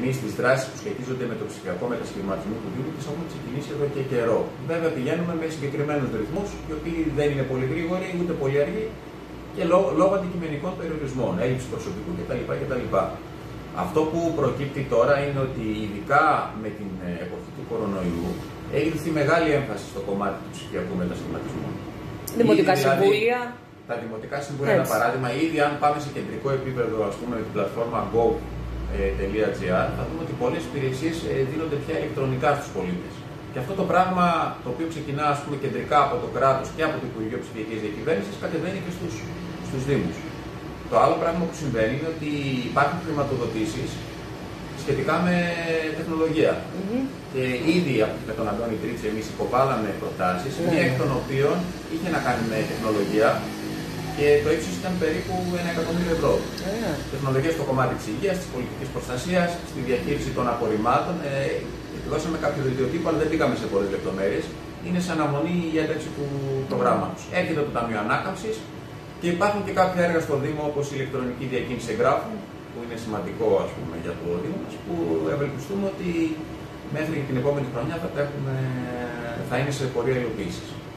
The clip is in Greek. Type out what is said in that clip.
εμείς τις δράσεις που σχετίζονται με το ψηφιακό μετασχηματισμό του Δήμου τις έχουμε ξεκινήσει εδώ και καιρό. Βέβαια πηγαίνουμε με συγκεκριμένους ρυθμούς, οι οποίοι δεν είναι πολύ γρήγοροι ούτε πολύ αργοί και λόγω αντικειμενικών περιορισμών, έλλειψη προσωπικού κτλ. Αυτό που προκύπτει τώρα είναι ότι ειδικά με την εποχή του κορονοϊού έχει δοθεί μεγάλη έμφαση στο κομμάτι του ψηφιακού μετασχηματισμού. Δημοτικά συμβούλια. Τα δημοτικά συμβούλια, ένα παράδειγμα, ήδη αν πάμε σε κεντρικό επίπεδο, ας πούμε, με την πλατφόρμα go.gr, θα δούμε ότι πολλές υπηρεσίες δίνονται πια ηλεκτρονικά στους πολίτες. Και αυτό το πράγμα, το οποίο ξεκινά, ας πούμε, κεντρικά από το κράτος και από το Υπουργείο Ψηφιακής Διακυβέρνησης, κατεβαίνει και στους Δήμους. Το άλλο πράγμα που συμβαίνει είναι ότι υπάρχουν χρηματοδοτήσεις σχετικά με τεχνολογία. Και ήδη με τον Αντώνη Τρίτσι εμείς υποβάλαμε προτάσεις, μία εκ των οποίων είχε να κάνει με τεχνολογία και το ύψος ήταν περίπου 1.000.000 ευρώ. Τεχνολογία στο κομμάτι της υγείας, της πολιτικής προστασίας, στη διαχείριση των απορριμμάτων. Εκδώσαμε κάποιο δελτιοτύπο, αλλά δεν πήγαμε σε πολλές λεπτομέρειες. Είναι σε αναμονή η ένταξη του προγράμματος. Έρχεται το Ταμείο Ανάκαμψης και υπάρχουν και κάποια έργα στο Δήμο, όπως η ηλεκτρονική διακίνηση εγγράφων, που είναι σημαντικό, ας πούμε, για το Δήμο μας, που ευελπιστούμε ότι μέχρι την επόμενη χρονιά θα είναι σε πορεία υλοποίησης.